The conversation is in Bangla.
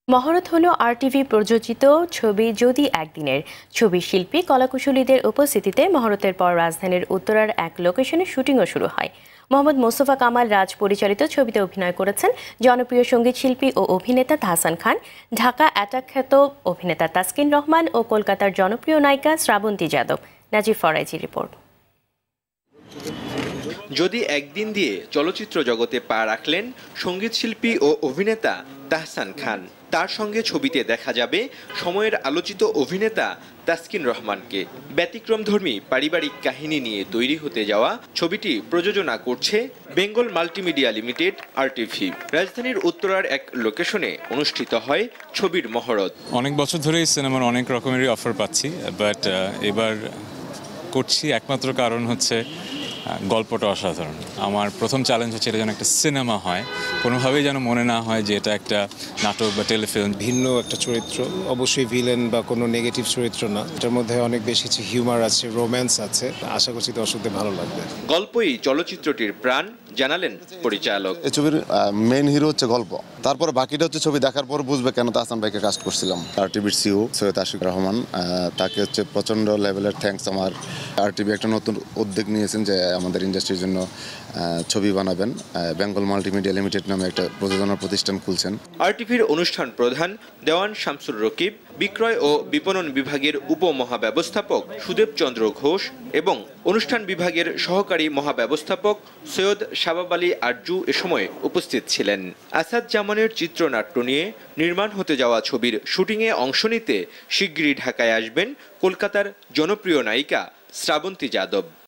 মহরত হলো আরটিভি প্রযোজিত ছবি যদি একদিনের। ছবি শিল্পী কলাকুশলীদের উপস্থিতিতে মহরতের পর রাজধানীর উত্তরার এক লোকেশনে শুটিংও শুরু হয়। মোহাম্মদ মোস্তফা কামাল রাজ পরিচালিত ছবিতে অভিনয় করেছেন জনপ্রিয় সঙ্গীত শিল্পী ও অভিনেতা তাহসান খান, ঢাকা অ্যাটাক খ্যাত অভিনেতা তাসকিন রহমান ও কলকাতার জনপ্রিয় নায়িকা শ্রাবন্তী যাদব। নাজিব ফরাইজি রিপোর্ট। যদি একদিন দিয়ে চলচ্চিত্র জগতে পা রাখলেন সঙ্গীত শিল্পী ও অভিনেতা তাহসান খান। তার সঙ্গে ছবিতে দেখা যাবে সময়ের আলোচিত অভিনেতা তাসকিন রহমানকে। ব্যতিক্রমধর্মী পারিবারিক কাহিনী নিয়ে তৈরি হতে যাওয়া ছবিটি প্রযোজনা করছে বেঙ্গল মাল্টিমিডিয়া লিমিটেড আরটিভি। রাজধানীর উত্তরার এক লোকেশনে অনুষ্ঠিত হয় ছবির মহরত। অনেক বছর ধরেই সিনেমার অনেক রকমেরই অফার পাচ্ছি, বাট এবার করছি একমাত্র কারণ হচ্ছে গল্পটা অসাধারণ। আমার প্রথম চ্যালেঞ্জ হচ্ছে এটা যেন একটা সিনেমা হয়, কোনোভাবেই যেন মনে না হয় যে এটা একটা নাটক বা টেলিফিল্ম। ভিন্ন একটা চরিত্র, অবশ্যই ভিলেন বা কোনো নেগেটিভ চরিত্র না। এটার মধ্যে অনেক বেশি হিউমার আছে, রোম্যান্স আছে। আশা করছি দর্শকদের ভালো লাগবে। গল্পই চলচ্চিত্রটির প্রাণ, জানালেন পরিচালক। এই ছবির মেইন হিরো হচ্ছে গল্প, তারপরে বাকিটা হচ্ছে ছবি দেখার পর বুঝবে কেন তাহসান ভাইকে কাস্ট করছিলাম। আরটিভির সিও সৈয়দ আশিক রহমান, তাকে হচ্ছে প্রচন্ড লেভেলের থ্যাঙ্কস। আমার আরটিভি একটা নতুন উদ্যোগ নিয়েছেন যে আমাদের ইন্ডাস্ট্রির জন্য ছবি বানাবেন। বেঙ্গল মাল্টিমিডিয়া লিমিটেড নামে একটা প্রযোজনা প্রতিষ্ঠান খুলছেন। আরটিভির অনুষ্ঠান প্রধান দেওয়ান শামসুর রকিব, বিক্রয় ও বিপণন বিভাগের উপমহাব্যবস্থাপক সুদেব চন্দ্র ঘোষ এবং অনুষ্ঠান বিভাগের সহকারী মহাব্যবস্থাপক সৈয়দ শাবাব আলী আরজু এ সময় উপস্থিত ছিলেন। আসাদ জামানের চিত্রনাট্য নিয়ে নির্মাণ হতে যাওয়া ছবির শুটিংয়ে অংশ নিতে শিগগিরই ঢাকায় আসবেন কলকাতার জনপ্রিয় নায়িকা শ্রাবন্তী যাদব।